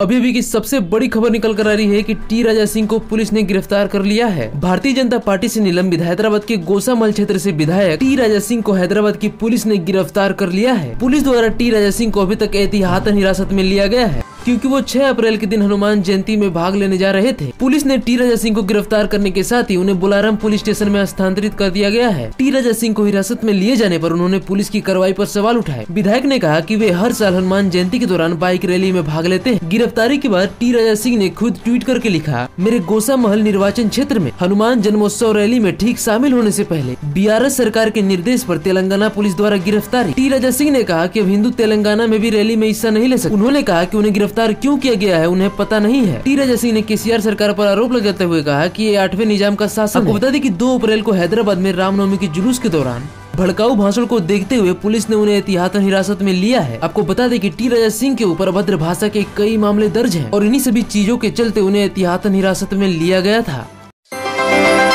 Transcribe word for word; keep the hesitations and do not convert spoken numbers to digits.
अभी अभी की सबसे बड़ी खबर निकल कर आ रही है कि टी राजा सिंह को पुलिस ने गिरफ्तार कर लिया है। भारतीय जनता पार्टी से निलंबित हैदराबाद के गोसामल क्षेत्र से विधायक टी राजा सिंह को हैदराबाद की पुलिस ने गिरफ्तार कर लिया है। पुलिस द्वारा टी राजा सिंह को अभी तक एहतियातन हिरासत में लिया गया है क्योंकि वो छह अप्रैल के दिन हनुमान जयंती में भाग लेने जा रहे थे। पुलिस ने टी राजा सिंह को गिरफ्तार करने के साथ ही उन्हें बुलाराम पुलिस स्टेशन में हस्तांतरित कर दिया गया है। टी राजा सिंह को हिरासत में लिए जाने पर उन्होंने पुलिस की कार्रवाई पर सवाल उठाए। विधायक ने कहा कि वे हर साल हनुमान जयंती के दौरान बाइक रैली में भाग लेते हैं। गिरफ्तारी के बाद टी राजा सिंह ने खुद ट्वीट करके लिखा, मेरे गोसामहल निर्वाचन क्षेत्र में हनुमान जन्मोत्सव रैली में ठीक शामिल होने से पहले बीआरएस सरकार के निर्देश पर तेलंगाना पुलिस द्वारा गिरफ्तारी। टी राजा सिंह ने कहा कि अब हिंदू तेलंगाना में भी रैली में हिस्सा नहीं ले सकते। उन्होंने कहा कि उन्हें गिरफ्तार क्यों किया गया है उन्हें पता नहीं है। टी राजा सिंह ने केसीआर सरकार पर आरोप लगाते हुए कहा कि ये आठवें निजाम का शासन है। आपको बता दें कि दो अप्रैल को हैदराबाद में रामनवमी के जुलूस के दौरान भड़काऊ भाषण को देखते हुए पुलिस ने उन्हें एहतियातन हिरासत में लिया है। आपको बता दें कि टी राजा सिंह के ऊपर अभद्र भाषा के कई मामले दर्ज हैं और इन्हीं सभी चीजों के चलते उन्हें एहतियातन हिरासत में लिया गया था।